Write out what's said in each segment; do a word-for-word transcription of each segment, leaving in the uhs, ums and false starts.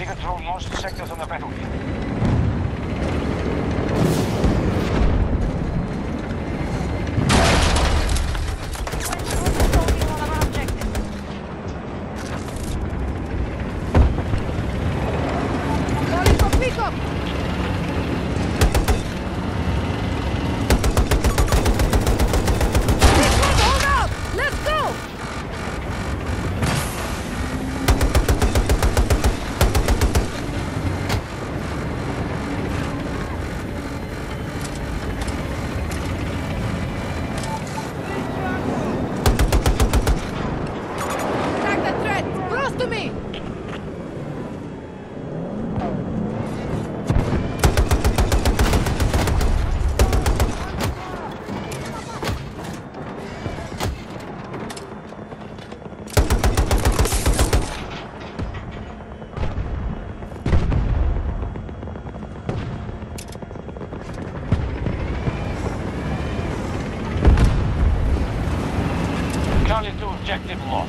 We control most sectors on the battlefield. Charlie two objective lost.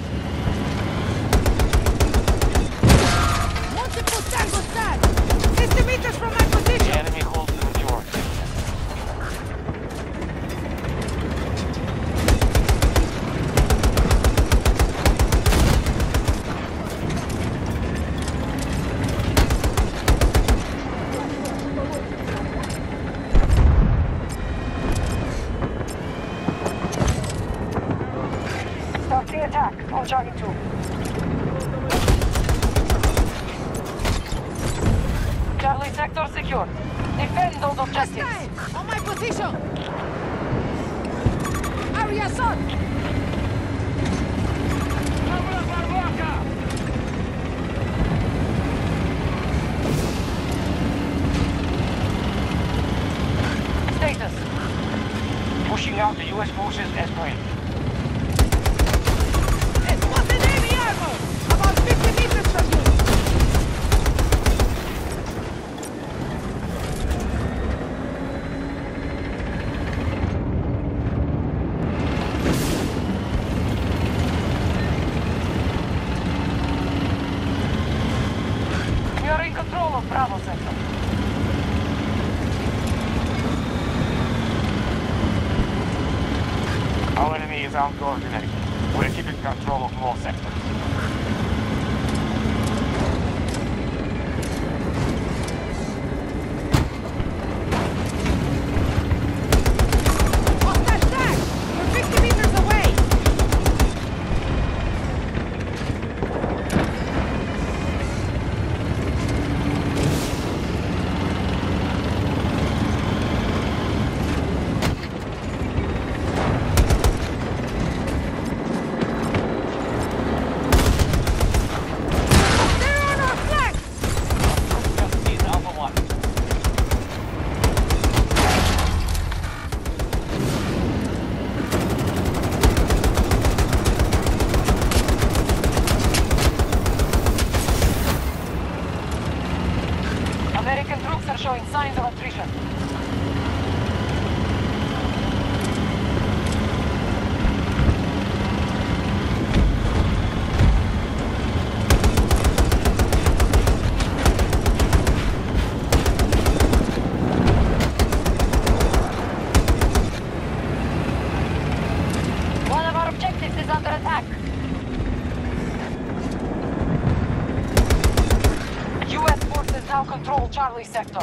Multiple tango stand! sixty meters from my position! The enemy holds the majority. Start the attack on Charlie two. Charlie sector secure. Defend those objectives. Time! On my position! Area assault! Status. Pushing out the U S forces as planned. Spotted enemy armor! About fifty meters from you! We are in control of Bravo sector. Our enemy is uncoordinated. We're keeping control of more sectors. Hostile tag! We're fifty meters away! They're on our flank! Just seize Alpha one. American troops are showing signs of attrition. One of our objectives is under attack. U S forces now control Charlie sector.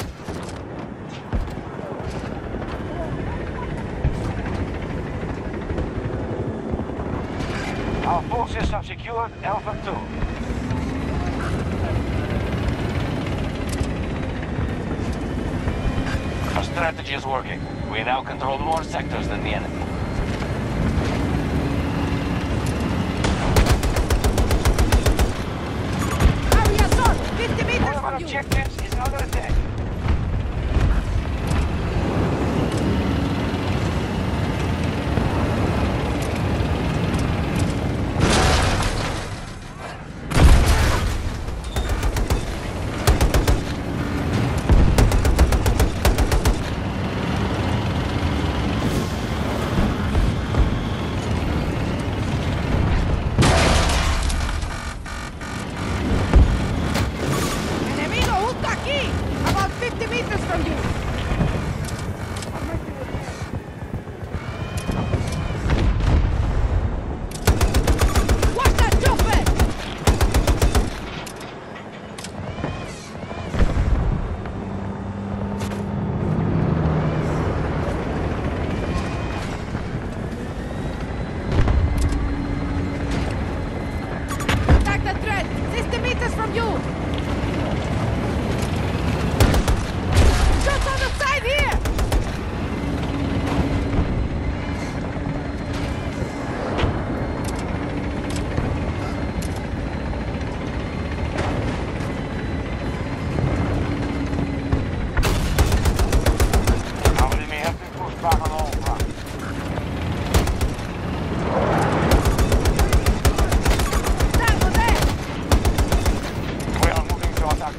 Our forces have secured Alpha two. Our strategy is working. We now control more sectors than the enemy. Area assault! fifty One meters of our from you! objectives is under attack.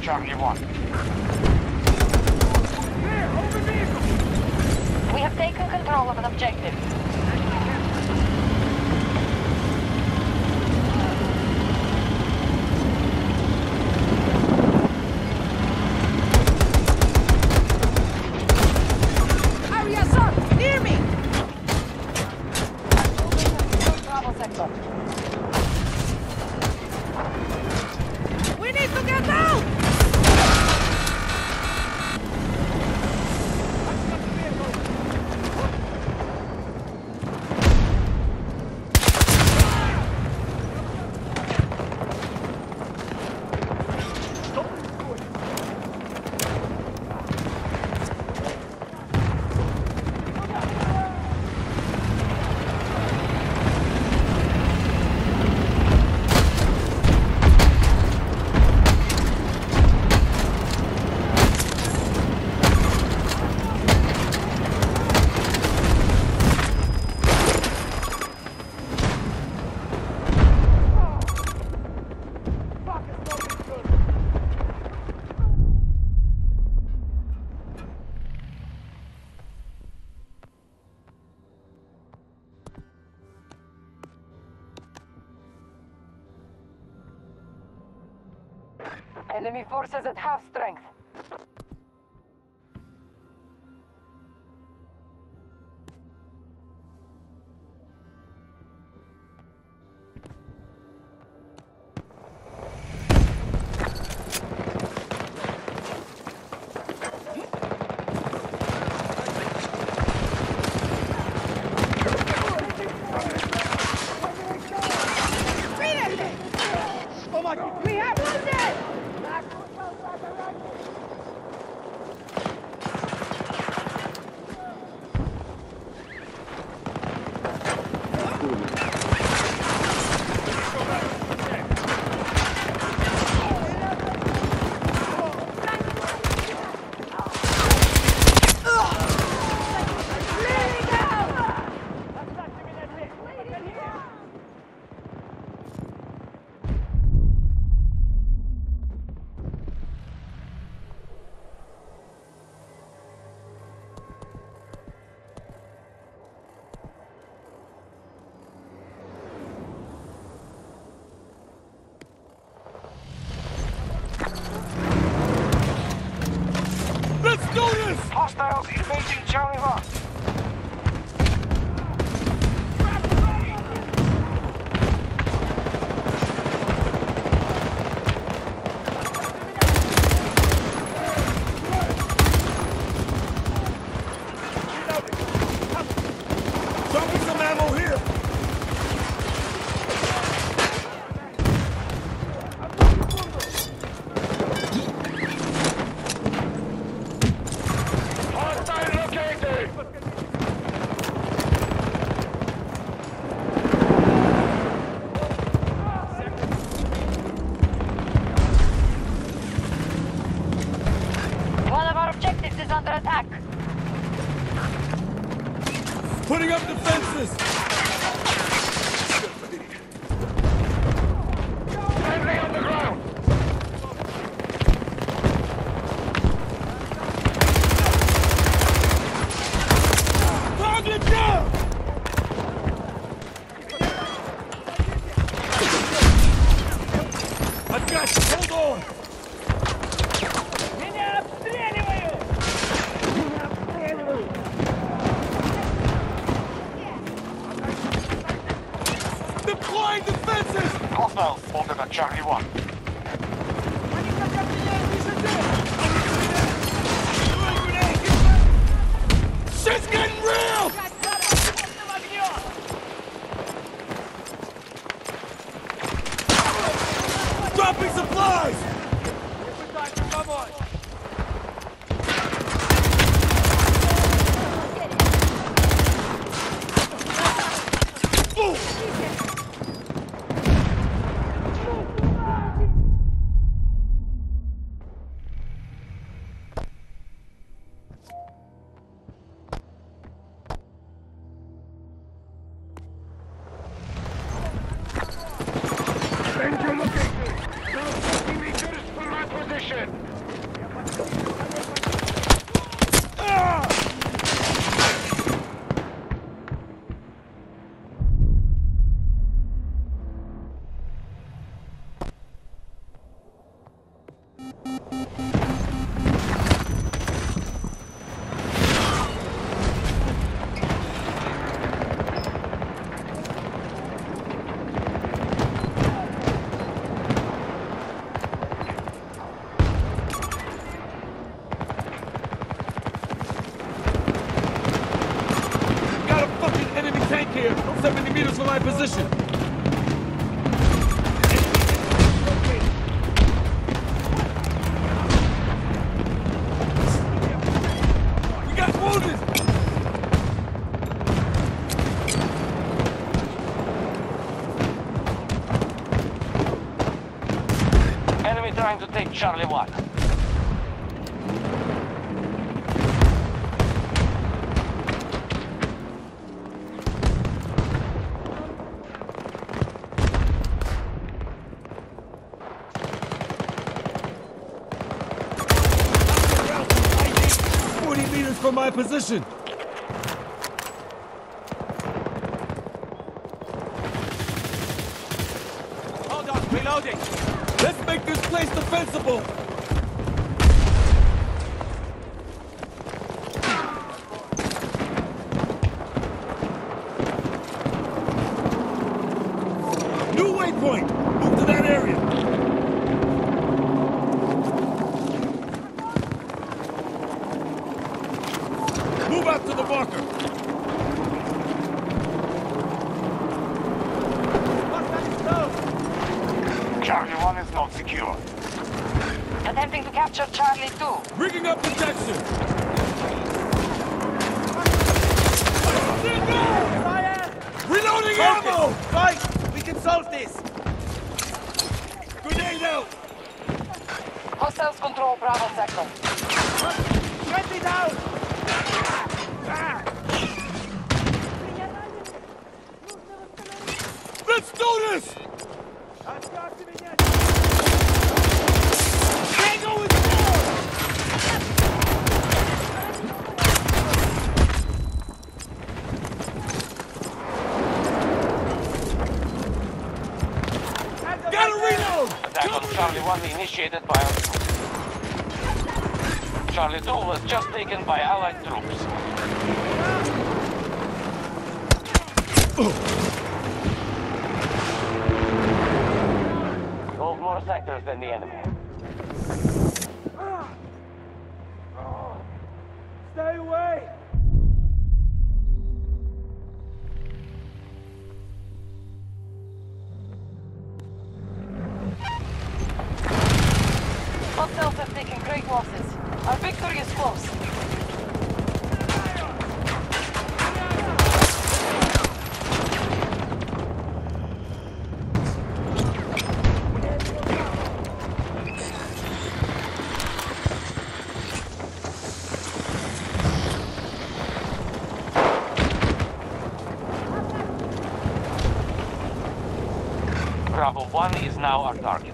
Charlie one. Clear! Open vehicle! We have taken control of an objective. Area, sir! Near me! Bravo sector. We need to get out! Enemy forces at half strength. We have one dead! Let's do this! Hostiles invading Charlie one. Drop me some ammo here! Hostile located! One of our objectives is under attack. Putting up defenses! Friendly on the ground! Target down! I got you! Hold on! Меня обстреливают! Меня обстреливают! Deploying defenses! Hostiles spotted at Charlie one. Они хотят меня высадить! Shit's getting real! Dropping supplies! Ooh. Danger located! fifty meters from my position! position. We got wounded. Enemy trying to take Charlie one. forty meters from my position. Hold on, reloading. Let's make this place defensible. New waypoint. Move to that area. Move out to the marker. Charlie one is not secure. Attempting to capture Charlie two. Rigging up protection. Reloading ammo. Right, we can solve this. Grenade out. Hostiles control Bravo sector. Friendly down. Let's do this. Tango is down. Gotta reload. Attack on Charlie one initiated by our troops. Charlie two was just taken by Allied troops. Hold more sectors than the enemy. Stay away. Hostiles have taken great losses. Our victory is close. Bravo one is now our target.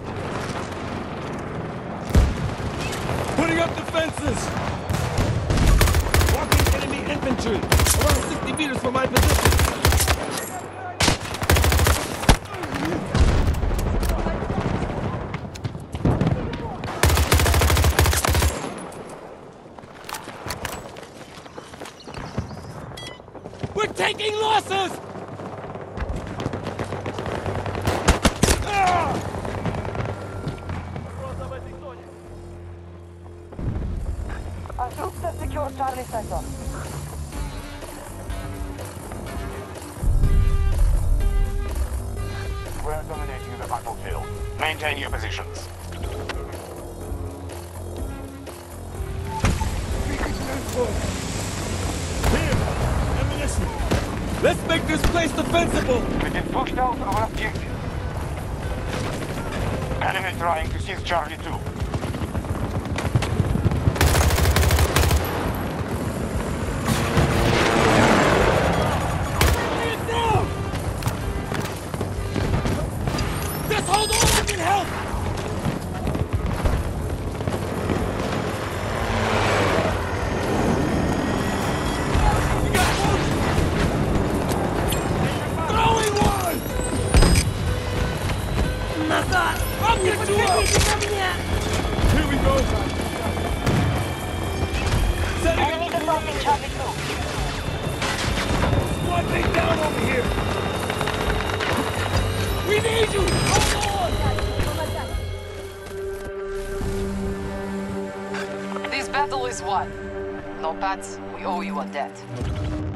Putting up defenses. Walking enemy infantry. Around sixty meters from my position. We're taking losses! Ah! Our troops have secured Charlie sector. We're dominating the battlefield. Maintain your positions. Here, ammunition. Let's make this place defensible. We've been pushed out of our objective. Enemy trying to seize Charlie two. Get down! Just hold on, we can help! We got one! Throwing one! Назад! I'll get you up! Here we go! Setting Enemy up confirming Charlie two. one thing down over here! We need you! Hold on! This battle is won. No, Pats, we owe you a debt.